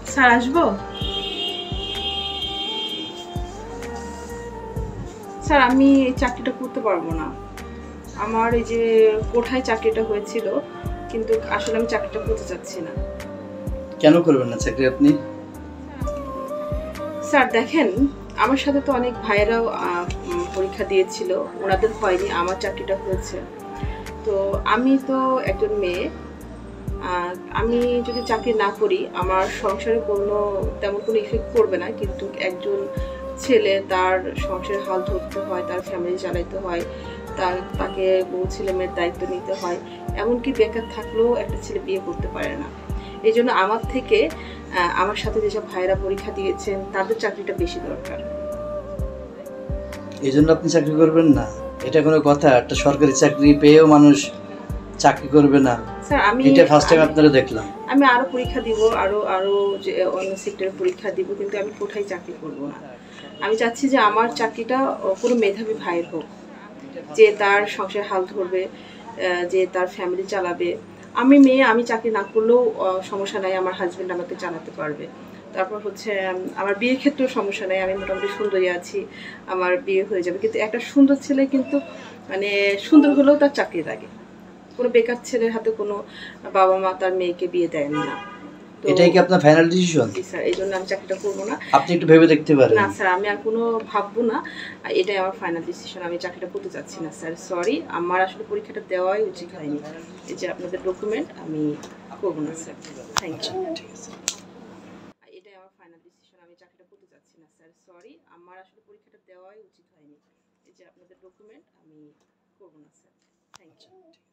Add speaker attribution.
Speaker 1: Sir আসবো? Sir আমি এই চাকরিটা করতে পারবো না। আমার এই যে কোঠায় চাকরিটা হয়েছিল, কিন্তু আসলে আমি চাকরিটা করতে চাচ্ছি না।
Speaker 2: কেন করবেন না চাকরি আপনি?
Speaker 1: স্যার দেখেন, আমার সাথে তো অনেক ভাইয়েরাও পরীক্ষা দিয়েছিল, ওনাদের হয়নি, আমার চাকরিটা হয়েছে। তো আমি তো একজন মেয়ে, আমি যদি চাকরি না করি আমার সংসারে তেমন কোনো ইফেক্ট পড়বে না, কিন্তু একজন ছেলে তার সংসারের হাল ধরতে হয়, তার ফ্যামিলি চালাইতে হয়, তাকে বউ ছেলে মেয়ের দায়িত্ব নিতে হয়। এমনকি বেকার থাকলেও একটা ছেলে বিয়ে করতে পারে না। এই জন্য আমার থেকে আমার সাথে যেসব ভাইয়েরা পরীক্ষা দিয়েছেন তাদের চাকরিটা বেশি দরকার।
Speaker 2: এই জন্য আপনি চাকরি করবেন না? এটা কোনো কথা? একটা সরকারি চাকরি পেয়েও মানুষ চাকরি করবে না?
Speaker 1: স্যার
Speaker 2: এটা ফার্স্ট টাইম আপনারা দেখলাম।
Speaker 1: আমি আরো পরীক্ষা দিব, আরো যে অন্য সেক্টরে পরীক্ষা দিব, কিন্তু আমি কোথায় চাকরি করব না। আমি চাচ্ছি যে আমার চাকরিটা কোনো মেধাবী ভাইয়ের হোক, যে তার সংসার হাল ধরবে, যে তার ফ্যামিলি চালাবে। আমি মেয়ে, আমি চাকরি না করলেও সমস্যা নাই, আমার হাজবেন্ড আমাকে চালাতে পারবে। তারপর হচ্ছে আমার বিয়ের ক্ষেত্রেও সমস্যা নাই, আমি মোটামুটি সুন্দরী আছি, আমার বিয়ে হয়ে যাবে। কিন্তু একটা সুন্দর ছেলে কিন্তু মানে সুন্দর হলেও তার চাকরি লাগে। কোনো বেকার ছেলের হাতে কোনো বাবা মা তার মেয়েকে বিয়ে দেন না।
Speaker 2: এটাই কি আপনার ফাইনাল ডিসিশন?
Speaker 1: জি স্যার, এই জন্য আমি চাকরিটা করবো না।
Speaker 2: আপনি একটু ভেবে দেখতে পারেন।
Speaker 1: না স্যার, আমি আর কোনো ভাববো না, এটাই আমার ফাইনাল ডিসিশন। আমি চাকরিটা করতে চাচ্ছি না স্যার, সরি। আমার আসলে পরীক্ষাটা দেওয়াই উচিত হয়নি। এই যে আপনাদের ডকুমেন্ট, আমি করবো না স্যার। Thank you. ঠিক আছে, এটাই আমার ফাইনাল ডিসিশন। আমি চাকরিটা করতে চাচ্ছি না স্যার, সরি। আমার আসলে পরীক্ষাটা দেওয়াই উচিত হয়নি। এই যে আপনাদের ডকুমেন্ট, আমি করবো না স্যার। Thank you.